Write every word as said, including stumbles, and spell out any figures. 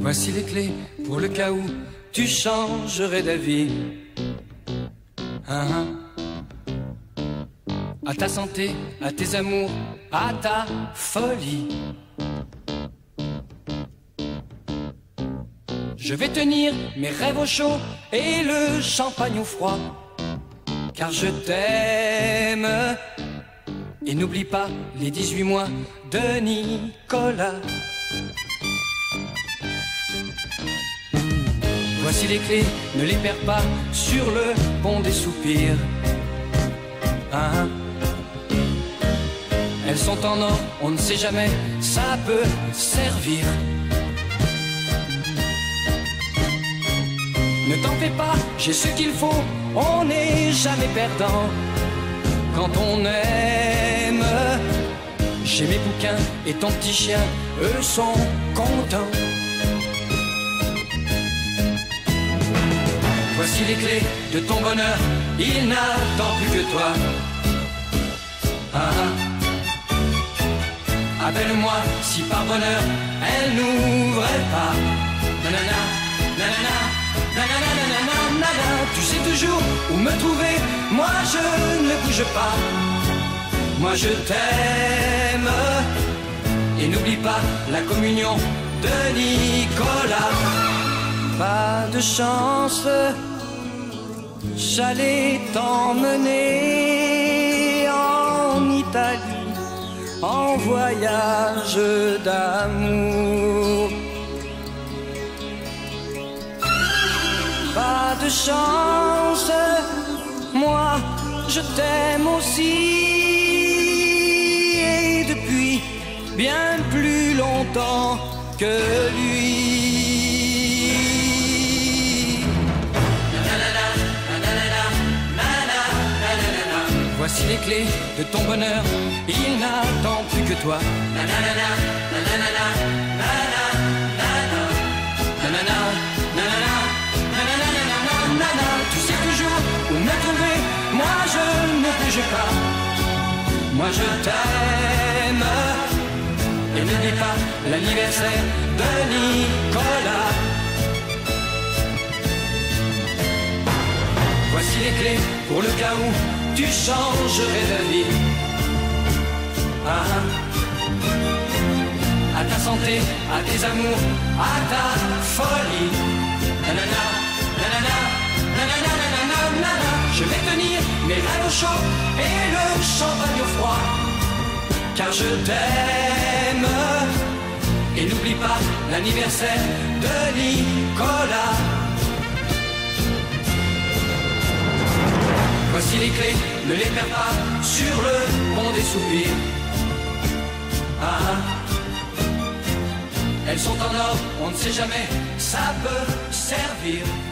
Voici les clés pour le cas où tu changerais d'avis. Hein, hein. À ta santé, à tes amours, à ta folie. Je vais tenir mes rêves au chaud et le champagne au froid, car je t'aime. Et n'oublie pas les dix-huit mois de Nicolas. Voici les clés, ne les perds pas sur le pont des soupirs. Hein? Elles sont en or, on ne sait jamais, ça peut servir. Ne t'en fais pas, j'ai ce qu'il faut, on n'est jamais perdant quand on aime. J'ai mes bouquins et ton petit chien, eux sont contents. Voici les clés de ton bonheur, il n'attend plus que toi. Ah, ah. Appelle-moi si par bonheur elle n'ouvrait pas. Nanana, nanana, nanana, nanana, nanana. Tu sais toujours où me trouver, moi je ne bouge pas. Moi je t'aime. Et n'oublie pas la communion de Nicolas. Pas de chance, j'allais t'emmener en Italie, en voyage d'amour. Pas de chance, moi je t'aime aussi, et depuis bien plus longtemps que lui. Voici les clés de ton bonheur, il n'attend plus que toi. Nanana, nanana, nanana, nanana, nanana, nanana, nanana, nanana. Tu sais toujours où me trouver, moi je ne bouge pas. Moi je t'aime. Et n'oublie pas l'anniversaire de Nicolas. Voici les clés pour le cas où tu changerais d'avis. Ah, à ta santé, à tes amours, à ta folie. Nanana, nanana, nanana, nanana, nanana. Je vais tenir mes rêves au chaud et le champagne au froid, car je t'aime. Et n'oublie pas l'anniversaire de Nicolas. Voici les clés, ne les perds pas sur le pont des soupirs. Ah, elles sont en or, on ne sait jamais, ça peut servir.